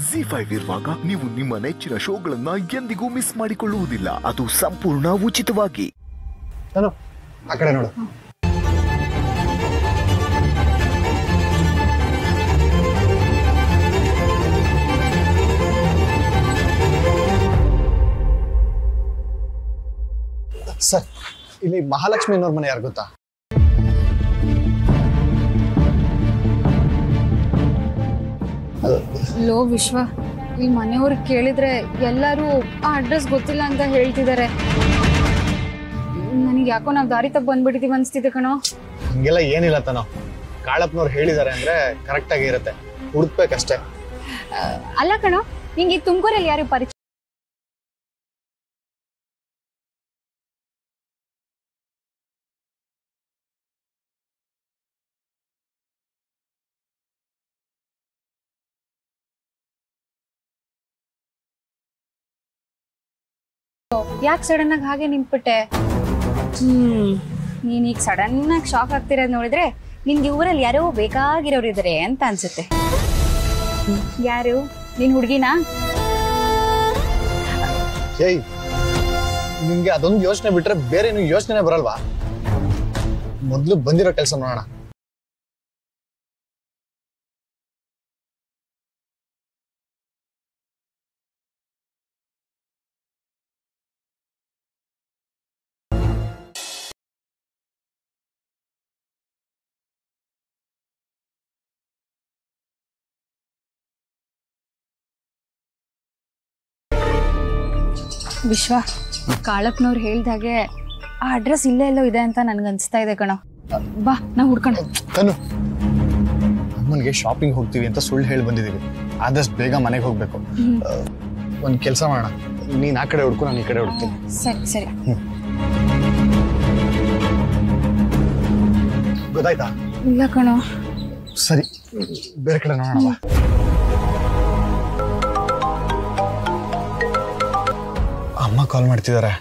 ZEE5 ಇರುವಾಗ ನೀವು ನಿಮ್ಮ ನೆಚ್ಚಿನ ಶೋಗಳನ್ನ ಎಂದಿಗೂ ಮಿಸ್ ಮಾಡಿಕೊಳ್ಳುವುದಿಲ್ಲ. ಅದು ಸಂಪೂರ್ಣ ಉಚಿತವಾಗಿ. ಆ ಕಡೆ ನೋಡು. ಸರ್, ಇಲ್ಲಿ ಮಹಾಲಕ್ಷ್ಮಿ ಅನ್ನೋರ್ ಮನೆ ಯಾರು ಗೊತ್ತಾ? ಲೋ ವಿಶ್ವ, ಈ ಮನೆಯವ್ರು ಕೇಳಿದ್ರೆ ಎಲ್ಲರೂ ಆ ಅಡ್ರೆಸ್ ಗೊತ್ತಿಲ್ಲ ಅಂತ ಹೇಳ್ತಿದ್ದಾರೆ. ನನಗೆ ಯಾಕೋ ನಾವು ದಾರಿ ತಪ್ಪು ಬಂದ್ಬಿಟ್ಟಿದೀವಿ ಅನ್ಸ್ತಿದೆ ಕಣೋ. ಹಂಗೆಲ್ಲ ಏನಿಲ್ಲ ತನೋ, ಕಾಳಪ್ಪನವ್ರು ಹೇಳಿದ್ದಾರೆ ಅಂದ್ರೆ ಕರೆಕ್ಟ್ ಆಗಿ ಇರುತ್ತೆ, ಹುಡುಕ್ಬೇಕಷ್ಟೇ. ಅಲ್ಲ ಕಣೋ, ನಿಂಗೆ ಈ ತುಮಕೂರಲ್ಲಿ ಯಾರು ಪರಿಚಯ? ಯಾಕೆ ಸಡನ್ ಆಗಿ ಹಾಗೆ ನಿಂತ್ಬಿಟ್ಟೆ? ನೀನೀಗ ಸಡನ್ ಆಗಿ ಶಾಕ್ ಆಗ್ತಿರೋದ್ ನೋಡಿದ್ರೆ ನಿನ್ಗೆ ಊರಲ್ಲಿ ಯಾರೋ ಬೇಕಾಗಿರೋರು ಇದಾರೆ ಅಂತ ಅನ್ಸುತ್ತೆ. ಯಾರು? ನಿನ್ ಹುಡುಗಿನಾ? ಏಯ್, ನಿಂಗೆ ಅದೊಂದು ಯೋಚನೆ ಬಿಟ್ರೆ ಬೇರೆ ನೀವು ಯೋಚನೆ ಬರಲ್ವಾ? ಮೊದ್ಲು ಬಂದಿರೋ ಕೆಲಸ ನೋಡೋಣ. ವಿಶ್ವ, ಕಾಳಪ್ಪನವ್ರು ಹೇಳ್ದಾಗೆ ಆ ಅಡ್ರೆಸ್ ಇಲ್ಲೇ ಎಲ್ಲೋ ಇದೆ ಅಂತ ನನ್ಗನ್ಸ್ತಾ ಇದೆ ಕಣೋ. ಬಾ, ನಾವು ಹುಡ್ಕೊಂಡು. ತನು, ಅಮ್ಮನಿಗೆ ಶಾಪಿಂಗ್ ಹೋಗ್ತೀವಿ ಅಂತ ಸುಳ್ಳು ಹೇಳಿ ಬಂದಿದ್ದೀವಿ. ಆದಷ್ಟು ಬೇಗ ಮನೆಗೆ ಹೋಗ್ಬೇಕು. ಒಂದು ಕೆಲಸ ಮಾಡೋಣ, ನೀನ್ ಆ ಕಡೆ ಹುಡ್ಕು, ನಾನು ಈ ಕಡೆ ಹುಡುಕ್ತೀನಿ. ಸರಿ ಸರಿ. ಗೊತ್ತಾಯ್ತಾ? ಇಲ್ಲ ಕಣೋ. ಸರಿ, ಬೇರೆ ಕಡೆ ನೋಡೋಣ. ಅಮ್ಮ ಕಾಲ್ ಮಾಡ್ತಿದ್ದಾರೆ.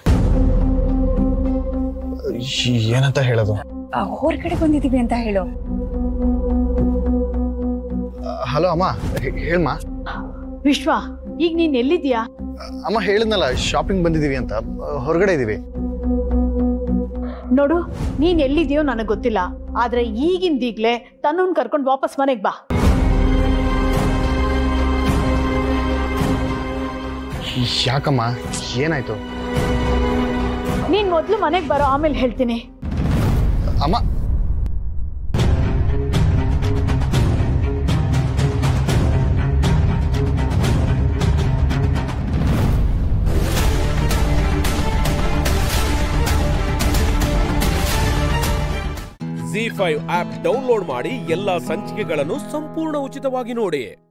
ಏನಂತ ಹೇಳೋದು? ಹೊರಗಡೆ ಬಂದಿದೀವಿ ಅಂತ ಹೇಳು. ಹಲೋ ಅಮ್ಮ, ಹೇಳ್ಮಾ. ವಿಶ್ವ, ಈಗ ನೀನ್ ಎಲ್ಲಿದ್ಯಾ? ಅಮ್ಮ ಹೇಳಿದ್ನಲ್ಲ, ಶಾಪಿಂಗ್ ಬಂದಿದೀವಿ ಅಂತ. ಹೊರಗಡೆ ಇದೀವಿ. ನೋಡು, ನೀನ್ ಎಲ್ಲಿದ್ಯೋ ನನಗೆ ಗೊತ್ತಿಲ್ಲ, ಆದ್ರೆ ಈಗಿಂದೀಗ್ಲೇ ತನ್ನನ್ ಕರ್ಕೊಂಡು ವಾಪಸ್ ಮನೆಗ್ ಬಾ. ಯಾಕಮ್ಮ, ಏನಾಯ್ತು? ನೀನ್ ಮೊದ್ಲು ಮನೆಗ್ ಬರೋ, ಆಮೇಲೆ ಹೇಳ್ತೀನಿ. ಅಮ್ಮ, ZEE5 ಆಪ್ ಡೌನ್ಲೋಡ್ ಮಾಡಿ ಎಲ್ಲಾ ಸಂಚಿಕೆಗಳನ್ನು ಸಂಪೂರ್ಣ ಉಚಿತವಾಗಿ ನೋಡಿ.